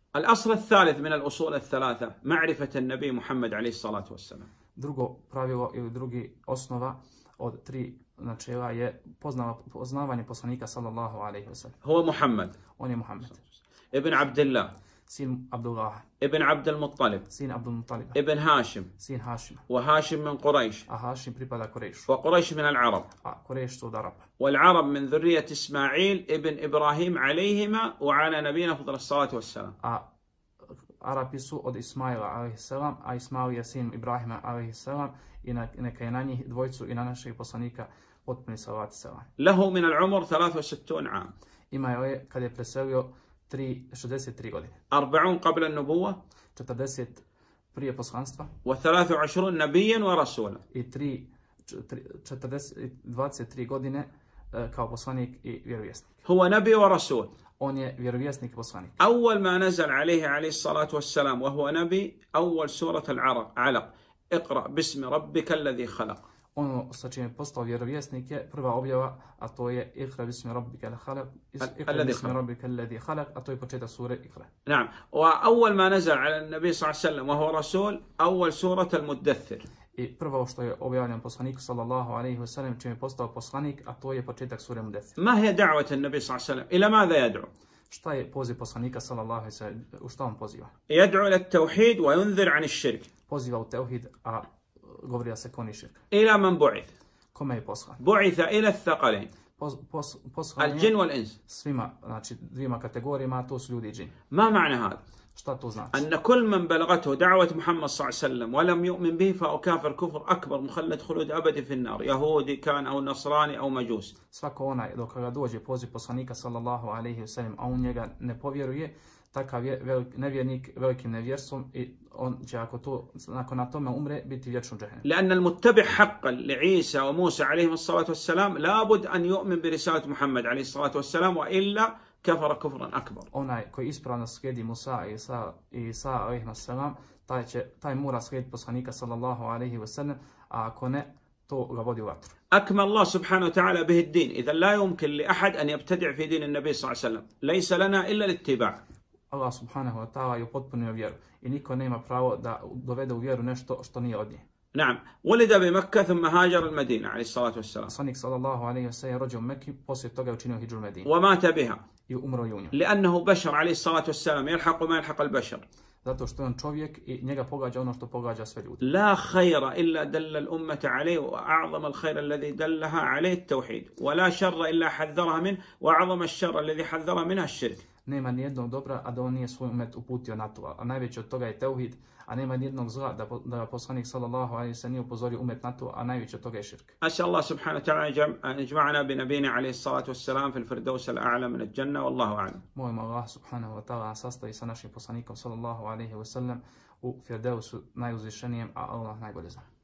الأصل الثالث من الأصول الثلاثة معرفة النبي محمد عليه الصلاة والسلام. Drugo pravilo ili drugi osnova od tri načela je poznavanje poslanika sallallahu alejhi ve sellem. هو محمد. On je Muhammed. ابن عبد الله. Sin Abdullah. ابن عبد المطلب. Sin Abdul Muttalib. ابن هاشم. Sin Hašim. وهاشم من قريش. A Hašim pripada Kurejšu. وقريش من العرب. A Kurejš su od Araba. والعرب من ذرية إسماعيل ابن إبراهيم عليهما وعلى نبينا فضل الصلاة والسلام. A Arapi su od Ismaila alejselam, a Ismail je sin Ibrahima alejselam i neka je na njih dvojcu i na našeg poslanika potpuni salat selam. له من العمر 63 عام. Ima je kad je preselio 63 godine. 40 قبل النبوة. 40 prije poslanstva. و23 نبيا ورسولا. I 23 godine kao poslanik i vjerovjesnik. هو نبي ورسول. On je vjerovjesnik i poslanik. أول ما نزل عليه الصلاة والسلام وهو نبي أول سورة علق اقرأ باسم ربك الذي خلق. Ono sa čim je postao vjerovjesnik je prva objava, a to je Iqra bismi rabbika al-khalaq, Iqra bismi rabbika alladhi khalaq, a to je početak sure Iqra. نعم. وأول ما نزل على النبي صلى الله عليه وسلم وهو رسول أول سورة المدثر. I prvo što je objavljeno poslaniku sallallahu alejhi ve sellem čim je postao poslanik, a to je početak sure Mudaththir. ما هي دعوة النبي صلى الله عليه وسلم؟ إلى ماذا يدعو؟ Šta je poziv poslanika sallallahu alejhi ve sellem? U šta on poziva? يدعو إلى التوحيد وينذر عن الشرك. Poziva u tauhid, a govori da se kloni širk. إلى من بعث؟ Kome je poslan? بعث إلى الثقلين Poslan الجن je والإنس. svima, znači dvima kategorijama, a to su ljudi i džini. ما معنى هذا؟ Šta to znači? أن كل من بلغته دعوة محمد صلى الله عليه وسلم ولم يؤمن به فهو كافر كفر أكبر مخلد خلود أبدي في النار يهودي كان أو نصراني أو مجوس. Svako onaj dok ga dođe poziv poslanika sallallahu alejhi ve sellem, a on njega ne povjeruje, takav je nevjernik velikim nevjerstvom i on će ako to nakon na tome umre biti vječno u džehennemu. لأن المتبع حقا لعيسى وموسى عليهم الصلاة والسلام لابد أن يؤمن برسالة محمد عليه الصلاة والسلام وإلا كفر كفرا أكبر. Onaj koji ispravno slijedi Musa i Isa alejhi selam, taj mora slijediti poslanika sallallahu alejhi ve sellem, a ako ne, to ga vodi u vatru. أكمل الله سبحانه وتعالى به الدين إذا لا يمكن لأحد أن يبتدع في دين النبي صلى الله عليه وسلم ليس لنا إلا الاتباع. Allah subhanahu wa ta'ala je upotpunio vjeru i niko nema pravo da dovede u vjeru nešto što nije od nje. نعم. ولد بمكة ثم هاجر المدينة عليه الصلاة والسلام. Poslanik sallallahu alejhi ve sellem rođen u Mekki, poslije toga je učinio hidžru u Medinu. ومات بها. I umro u nju. لأنه بشر عليه الصلاة والسلام يلحق ما يلحق البشر. Zato što je on čovjek i njega pogađa ono što pogađa sve ljude. لا خير إلا دل الأمة عليه وأعظم الخير الذي دلها عليه التوحيد ولا شر إلا حذرها منه وأعظم الشر الذي حذرها منها الشرك. Nema nijednog dobra, a da on nije svoj umet uputio na to. A najveći od toga je tauhid, a nema nijednog zla da poslanik sallallahu alejhi ve sellem nije upozorio umet na to, a najveći od toga je širk. أسأل الله سبحانه وتعالى أن يجمعنا بنبينا عليه الصلاة والسلام في الفردوس الأعلى من الجنة والله أعلم. Molim Allah subhanahu wa ta'ala sastavi sa našim poslanikom sallallahu alejhi ve sellem u Firdausu najuzvišenijem, a Allah najbolje zna.